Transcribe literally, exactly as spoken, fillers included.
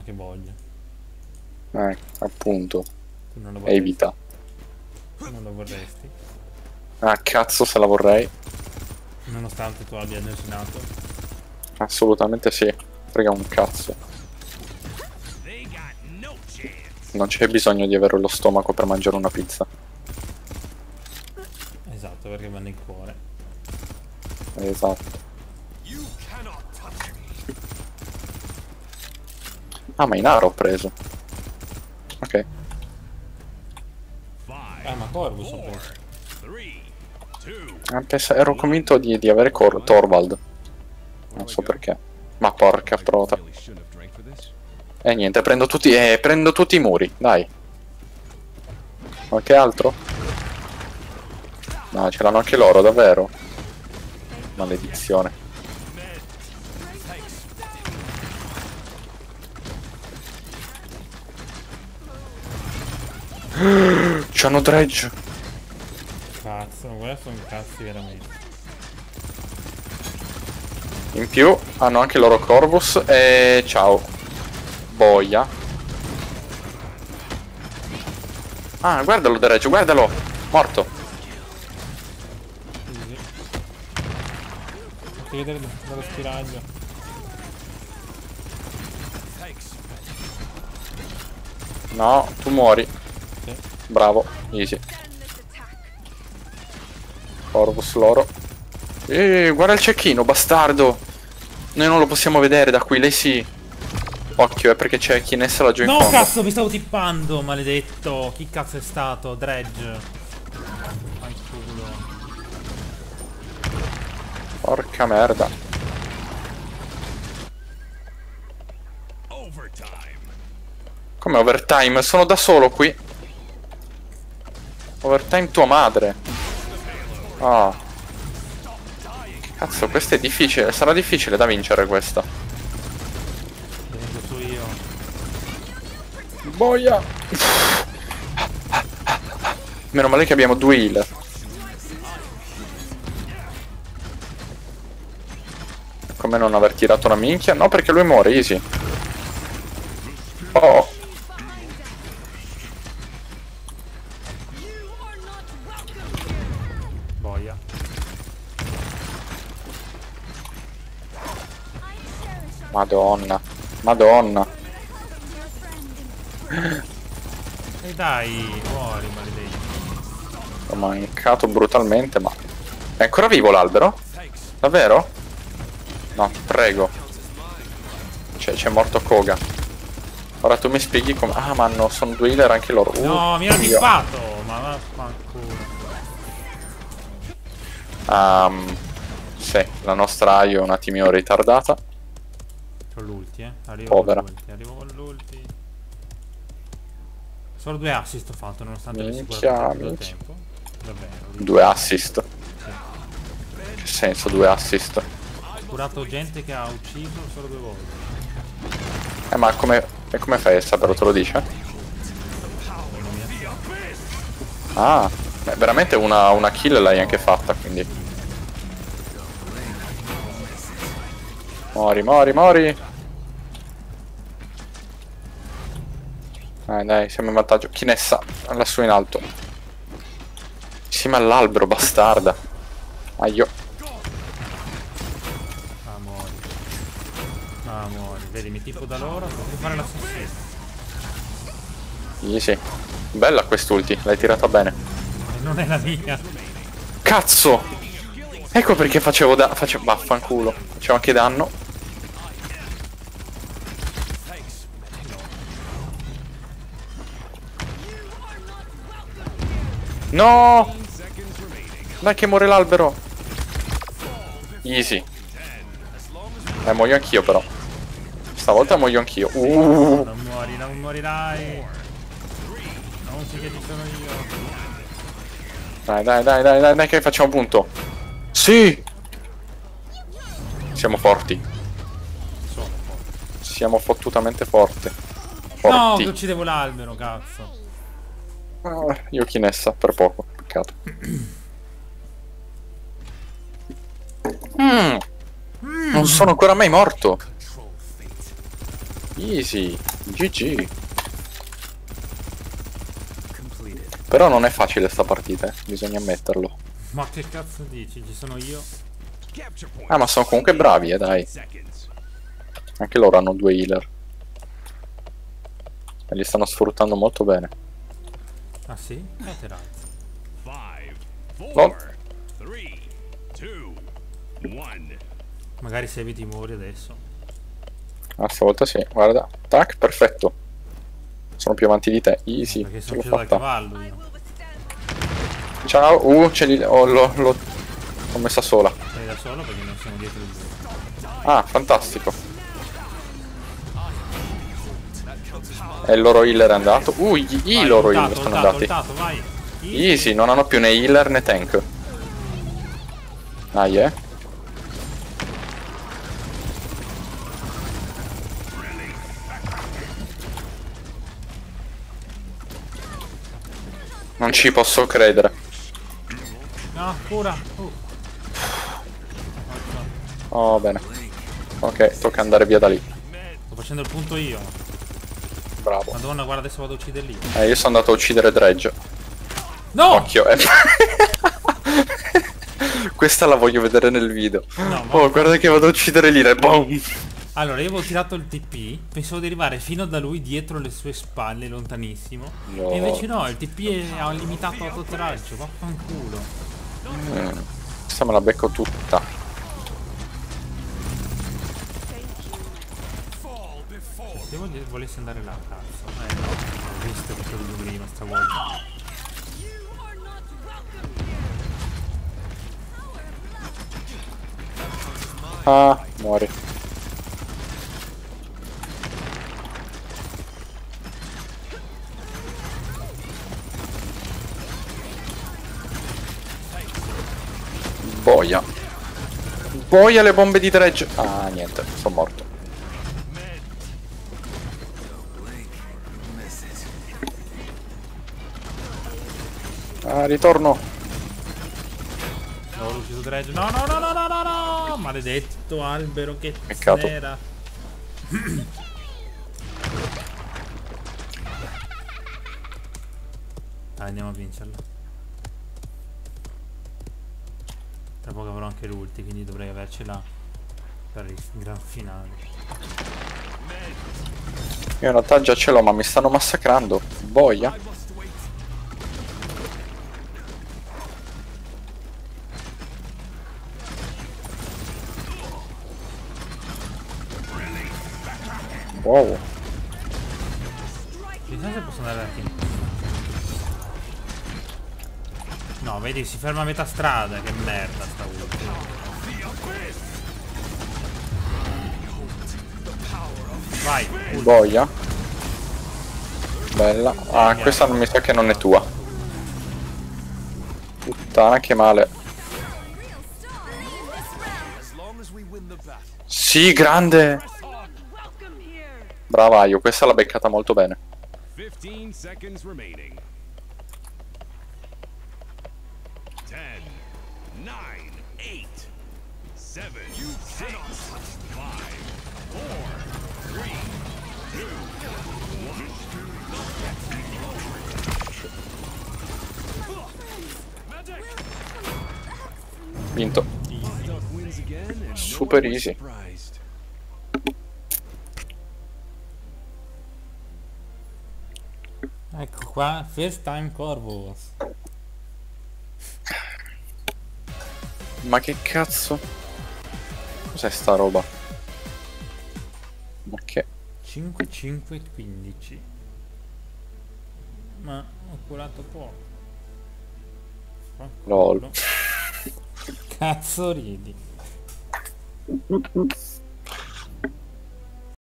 che voglio. Eh, appunto. Tu non lo vorresti. Evita. Tu non lo vorresti. Ah, cazzo se la vorrei. Nonostante tu abbia allucinato. Assolutamente sì. Frega un cazzo. Non c'è bisogno di avere lo stomaco per mangiare una pizza. Esatto, perché va nel cuore. Esatto. Ah, ma in aro ho preso. Ok. Ah, ma Corvus ho preso. Ah, pensa- ero convinto di, di avere Cor Torvald. Non so perché. Ma porca trota. E niente, prendo tutti, eh, prendo tutti i muri, dai. Qualche altro? No, ce l'hanno anche loro, davvero? Maledizione. C'hanno dredge. Cazzo, questi sono cazzi veramente. In più hanno anche loro Corvus e ciao. Boia. Ah, guardalo dredge, guardalo. Morto. Sì, sì. Fatti vedere dallo spiraglio. No, tu muori. Sì. Bravo, easy. Corvus loro. Eeeh, guarda il cecchino, bastardo. Noi non lo possiamo vedere da qui, lei sì. Occhio, è perché c'è chi Nessa laggiù in No, fondo. cazzo, mi stavo tippando, maledetto. Chi cazzo è stato? Dredge. Fanculo. Porca merda. Come overtime? Sono da solo qui. Overtime tua madre. Ah. Cazzo, questa è difficile. Sarà difficile da vincere questa. Vengo su io. Boia. Meno male che abbiamo due healer. Come non aver tirato una minchia? No, perché lui muore, easy. Oh. Boia. Madonna. Madonna. E dai, muori, maledetto. Ho mancato brutalmente, ma... È ancora vivo l'albero? Davvero? No, prego. Cioè, c'è morto Koga. Ora tu mi spieghi come... Ah, ma no, sono due healer anche loro. Uh, No, mi ha Dio. tippato! Ma vaffanculo. Um, sì, la nostra Io è un attimino ritardata. C'ho l'ulti, eh. Arrivo Povera. con l'ulti, arrivo con l'ulti. Solo due assist ho fatto, nonostante avessi Minchia, curato tutto il minchia. tempo. Davvero. Due assist. Sì. Che senso due assist? Ho curato gente che ha ucciso solo due volte. Eh, ma come... E come fai a saperlo? Te lo dice? Ah, beh, veramente una, una kill l'hai anche fatta, quindi... Mori, mori, mori! Dai, dai, siamo in vantaggio. Chi Nessa? Lassù in alto. Insieme all'albero, bastarda. Aio. Ah, muori. Ah, muori. Vedi, mi tipo da loro, potrei fare l'assassino. Easy. Bella quest'ulti, l'hai tirata bene. E non è la mia. Cazzo! Ecco perché facevo da... facevo... Vaffanculo. Facevo anche danno. No! Dai che muore l'albero. Easy. Eh, muoio anch'io però. Stavolta muoio anch'io. Uh. Non muori, non morirai. Non si che ci sono io. Dai, dai, dai, dai, dai, dai che facciamo punto. Sì! Siamo forti. Sono forte. Siamo fottutamente forti. No, Forti. che uccidevo l'albero, cazzo. Ah, io chi Nessa, per poco. Peccato. Mm. Non sono ancora mai morto. Easy. G G. Però non è facile sta partita, eh. Bisogna ammetterlo. Ma che cazzo dici? Ci sono io? Ah, ma sono comunque bravi, eh, dai. Anche loro hanno due healer. E li stanno sfruttando molto bene. Ah sì? Caterazzo. Oh. Magari se eviti muori adesso. Ah, stavolta sì, guarda. Tac, perfetto. Sono più avanti di te. Easy. Perché Ce sono l'ho uscito dal fatta. cavallo io. Ciao. Uh, ce li... oh, l'ho... l'ho... l'ho messa sola. Sei da solo perché non siamo dietro di te. Ah, fantastico. E il loro healer è andato. Uh, i, i Vai, loro ultato, healer sono ultato, andati. ultato, vai. Easy, non hanno più né healer né tank. Ah, yeah. Non ci posso credere. No, cura. Uh. Oh, bene. Ok, tocca andare via da lì. Sto facendo il punto io. Bravo. Madonna, guarda adesso vado a uccidere lì. Eh, io sono andato a uccidere Dredge. No! Occhio, eh. Questa la voglio vedere nel video. No, ma- Oh, guarda che vado a uccidere lì, boom. Allora, io avevo tirato il T P, pensavo di arrivare fino da lui dietro le sue spalle, lontanissimo. No. E invece no, il T P è, ha limitato a tutto raggio, vaffanculo. Mm. Questa me la becco tutta. Se voglio, volessi andare là, cazzo. Eh no, ho visto che quello prima stavolta. Ah, muori. Boia. Boia le bombe di Dredge. Ah, niente, sono morto. Ah, ritorno. Ho ucciso Dredge. No, no, no, no, no, no, no! Maledetto albero che Peccato. era. Dai, andiamo a vincerla. Tra poco avrò anche l'ulti, quindi dovrei avercela per il gran finale. Io in realtà già ce l'ho, ma mi stanno massacrando. Boia. Wow. Chissà se posso andare da qui. No, vedi, si ferma a metà strada, che merda sta ulti. Vai, ulti. Boia. Bella. Ah, questa non mi sa che non è tua. Puttana, che male. Sì, grande. Brava io, questa l'ha beccata molto bene. fifteen seconds remaining. ten, nine, eight, seven, six, five, four, three, two, one. Vinto. Duck wins again and no Super one was easy. surprised. Ecco qua, first time Corvus. Ma che cazzo? Cos'è sta roba? Ma che? cinque, cinque, quindici. Ma ho curato poco. Fanculo. Lol. Cazzo ridi.